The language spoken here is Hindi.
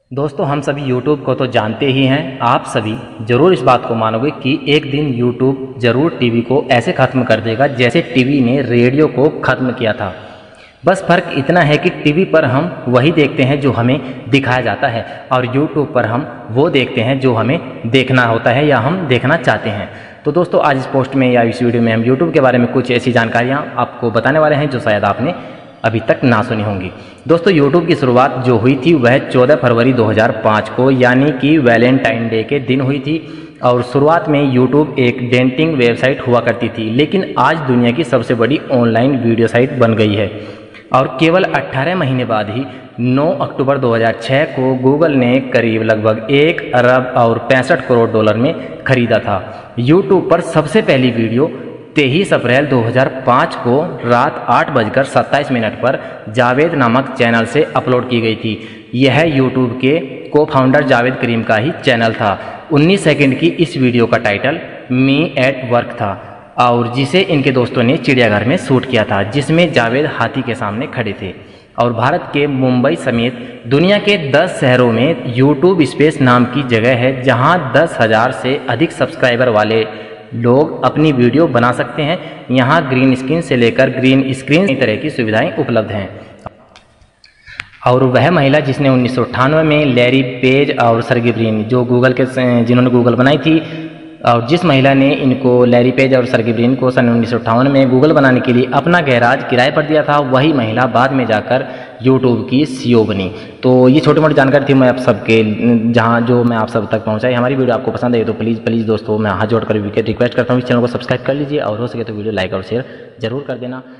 दोस्तों हम सभी YouTube को तो जानते ही हैं। आप सभी ज़रूर इस बात को मानोगे कि एक दिन YouTube ज़रूर टीवी को ऐसे ख़त्म कर देगा जैसे टीवी ने रेडियो को ख़त्म किया था। बस फ़र्क इतना है कि टीवी पर हम वही देखते हैं जो हमें दिखाया जाता है और YouTube पर हम वो देखते हैं जो हमें देखना होता है या हम देखना चाहते हैं। तो दोस्तों आज इस पोस्ट में या इस वीडियो में हम YouTube के बारे में कुछ ऐसी जानकारियाँ आपको बताने वाले हैं जो शायद आपने अभी तक ना सुनी होंगी। दोस्तों यूट्यूब की शुरुआत जो हुई थी वह 14 फरवरी 2005 को यानी कि वैलेंटाइन डे के दिन हुई थी और शुरुआत में यूट्यूब एक डेटिंग वेबसाइट हुआ करती थी, लेकिन आज दुनिया की सबसे बड़ी ऑनलाइन वीडियो साइट बन गई है। और केवल 18 महीने बाद ही 9 अक्टूबर 2006 को गूगल ने करीब लगभग 1 अरब और 65 करोड़ डॉलर में खरीदा था। यूट्यूब पर सबसे पहली वीडियो 23 अप्रैल 2005 को रात 8:27 पर जावेद नामक चैनल से अपलोड की गई थी। यह यूट्यूब के को फाउंडर जावेद करीम का ही चैनल था। 19 सेकंड की इस वीडियो का टाइटल मी एट वर्क था और जिसे इनके दोस्तों ने चिड़ियाघर में शूट किया था, जिसमें जावेद हाथी के सामने खड़े थे। और भारत के मुंबई समेत दुनिया के 10 शहरों में यूट्यूब स्पेस नाम की जगह है जहां 10,000 से अधिक सब्सक्राइबर वाले लोग अपनी वीडियो बना सकते हैं। यहाँ ग्रीन स्क्रीन से लेकर ग्रीन स्क्रीन कई तरह की सुविधाएं उपलब्ध हैं। और वह महिला जिसने 1998 में लैरी पेज और सर्गे ब्रिन जिन्होंने गूगल बनाई थी और जिस महिला ने इनको लैरी पेज और सर्गे ब्रिन को सन 1958 में गूगल बनाने के लिए अपना गैराज किराए पर दिया था, वही महिला बाद में जाकर यूट्यूब की सीईओ बनी। तो ये छोटी मोटी जानकारी थी मैं आप सबके जो मैं आप सब तक पहुंचाई। हमारी वीडियो आपको पसंद आई तो प्लीज़ दोस्तों मैं हाथ जोड़कर रिक्वेस्ट करता हूँ इस चैनल को सब्सक्राइब कर लीजिए और हो सके तो वीडियो लाइक और शेयर जरूर कर देना।